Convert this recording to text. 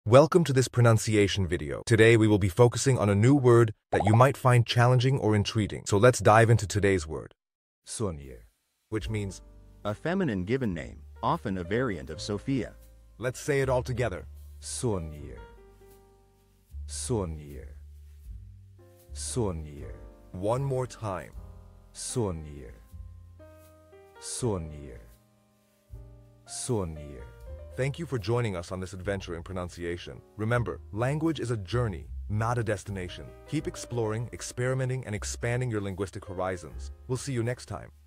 Welcome to this pronunciation video. Today we will be focusing on a new word that you might find challenging or intriguing. So let's dive into today's word. Sonya, Which means, a feminine given name, often a variant of Sophia. let's say it all together. Sonya, Sonya, Sonya, One more time. Sonya, Sonya, Sonya. Thank you for joining us on this adventure in pronunciation. Remember, language is a journey, not a destination. Keep exploring, experimenting, and expanding your linguistic horizons. We'll see you next time.